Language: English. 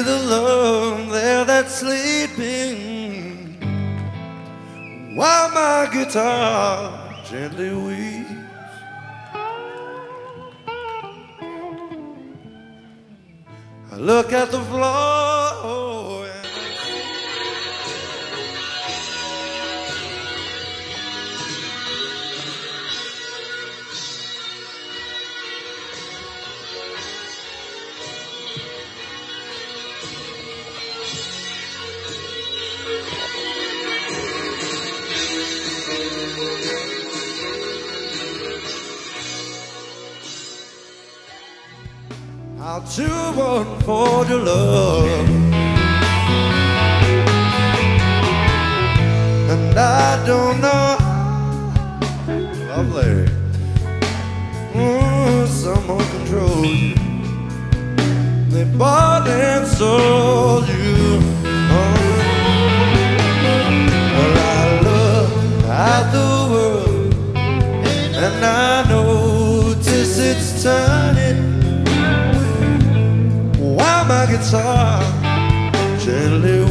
the love there that's sleeping, while my guitar gently weeps. I look at the floor and I'll do one for your love, and I don't know how lovely someone controls you. They bought and sold you. Well, I look at the world and I notice it's turning, while my guitar gently